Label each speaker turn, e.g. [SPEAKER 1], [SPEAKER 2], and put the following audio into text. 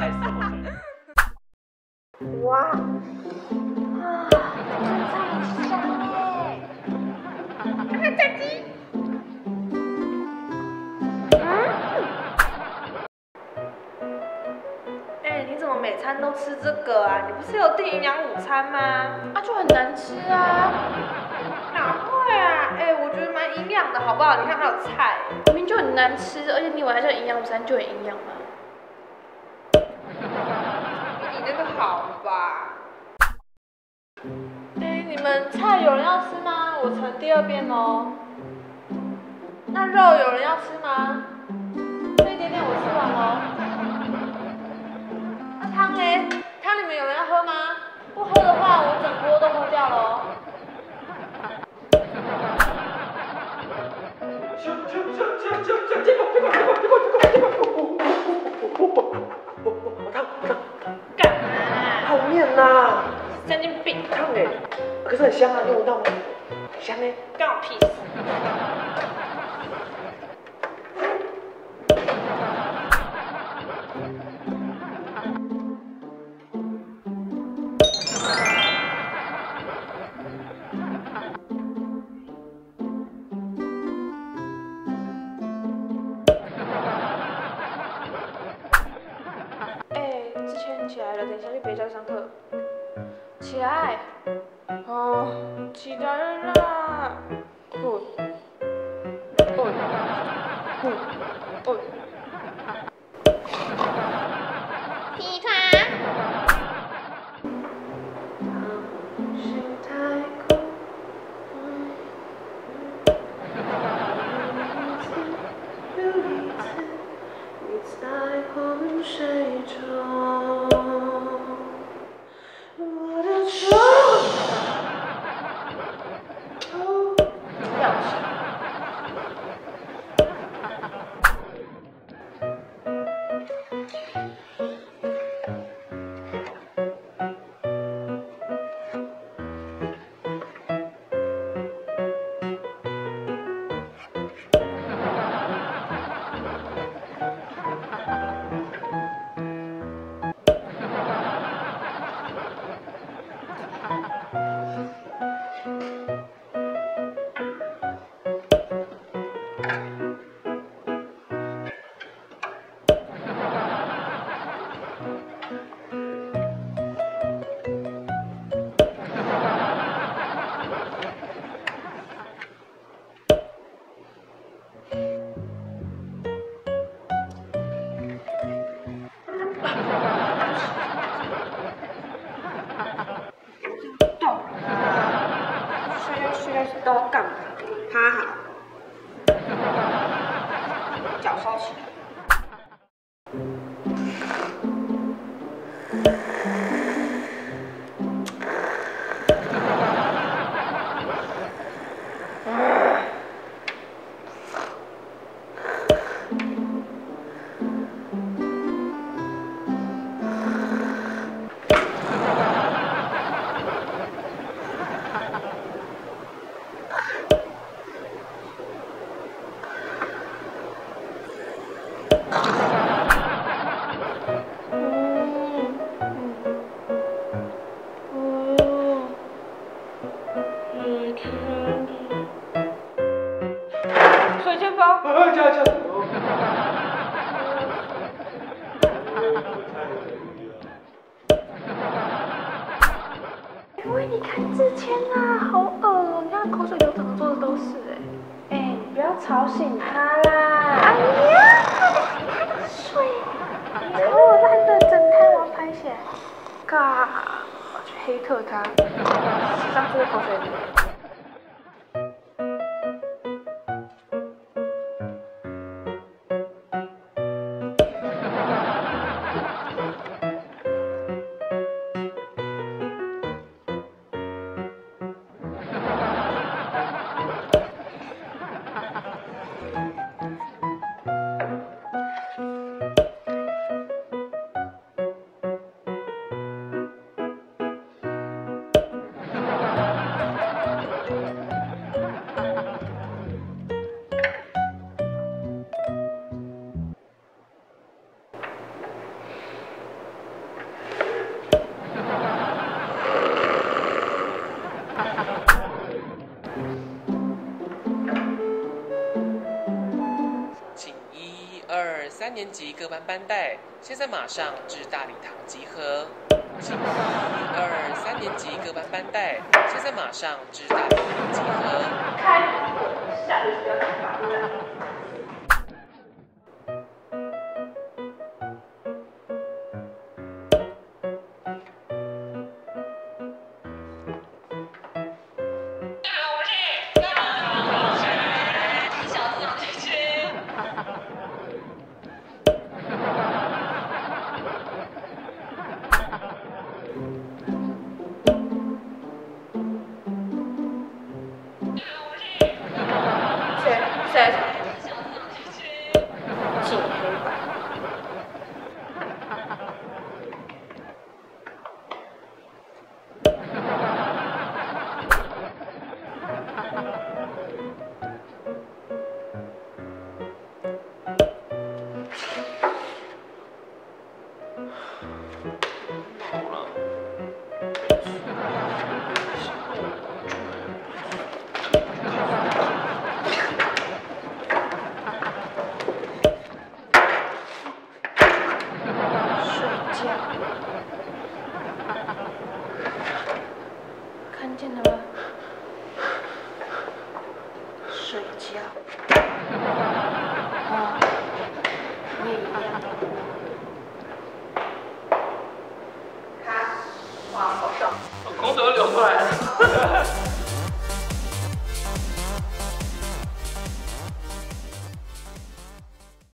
[SPEAKER 1] 哇，啊，这菜很香耶！看看炸鸡。你怎么每餐都吃这个啊？你不是有订营养午餐吗？
[SPEAKER 2] 啊，就很难吃啊！
[SPEAKER 1] 哪会啊？我觉得蛮营养的，好不好？你看还有菜，
[SPEAKER 2] 明明就很难吃，而且你以为它叫营养午餐就很营养吗？
[SPEAKER 1] 比你那个好吧？你们菜有人要吃吗？我盛第2遍哦。那肉有人要吃吗？这一点点我吃完喽。那汤嘞？汤你们有人要喝吗？不喝的话，我整锅都喝掉喽。干嘛啊？
[SPEAKER 3] 泡面啦！
[SPEAKER 1] 神经病！
[SPEAKER 3] 烫哎，可是很香啊，你有闻到吗？很香哎，
[SPEAKER 1] 干我屁事！之前起来了，等一下去别家上课。起来！哦，起来了啦！起床！心太空，又一次，你在洪水中，我的手。要吃。都要干嘛？趴好，脚收起来。水煎包。
[SPEAKER 3] 加。
[SPEAKER 1] 喂，你看之前啊，好恶哦！你看口水流，整个桌子都是你不要吵醒他啦！哎呀，他的水，你吵我烂的整滩王牌血，嘎！我去黑特他，史上最口水流。
[SPEAKER 4] 3年级各班班带，现在马上至大礼堂集合。请1、2、3年级各班班带，现在马上至大礼堂集合。
[SPEAKER 1] 开下学期要干嘛？谁？进黑板。
[SPEAKER 3] 好了。
[SPEAKER 1] 看见了吗？睡觉。啊，你也一样。